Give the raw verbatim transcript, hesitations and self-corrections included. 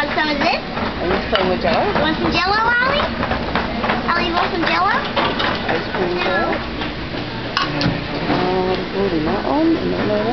want some of this? Are you playing with Jello? You want some Jello, Ollie? Ollie, you want some Jello? Ice cream Jello? Oh, what is holding that on? And then